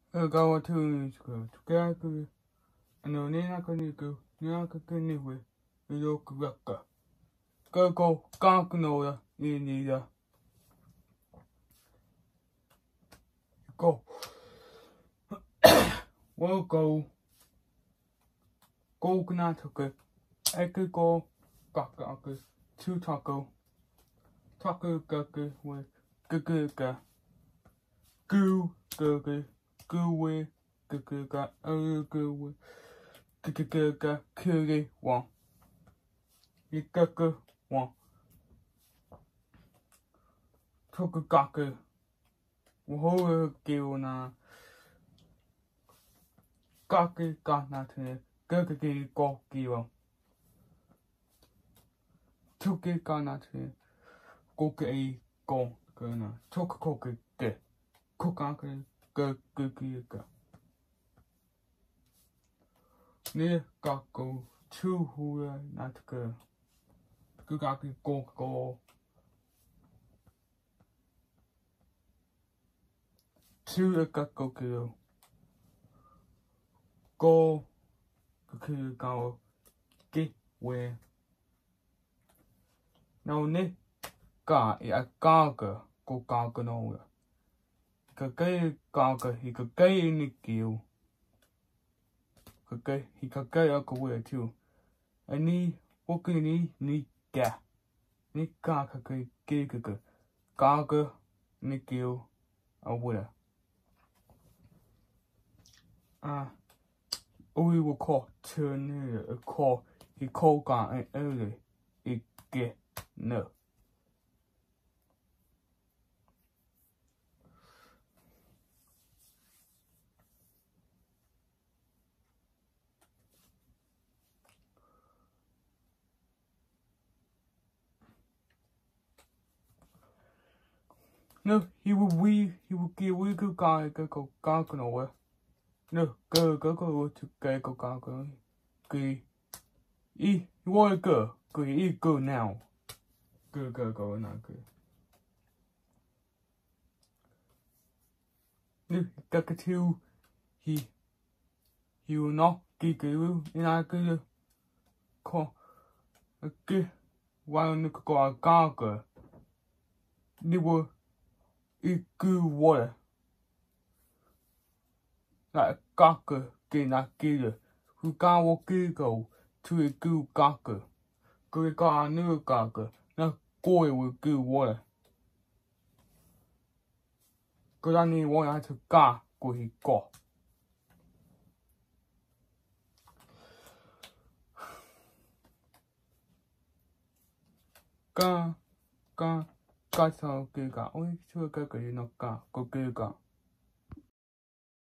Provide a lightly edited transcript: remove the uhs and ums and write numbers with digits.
Gawa tu tuka ku ano ni na kani ku ni na kani we yo ku waka go ka no ya ni ya go wo go kuna tuka eku go kaka ku tu taco kaka we kaka gu we kaka gu we kaka kuri wa kaka wa tuka kaka wo ge na kaka ka na te kaka ge go ge wa tuka ka na te go ge go na tuka ko ge kuka ga ne kako tu hu na tuka kuka go tu kako go go ge we no ne ka ya ka go ka no ka hi ka ni kiu hi ka we tu ani okini ni ka ni ka ni kiu a we we will call turn a call he called got early it get no he will give we go nowhere no go to go you want to go now go now no two he will not give you and I could call okay why go they were good water like gaka na gila who go to a good gaka go new gaka na go with good water because I need water to go he go ga so good oi to go no go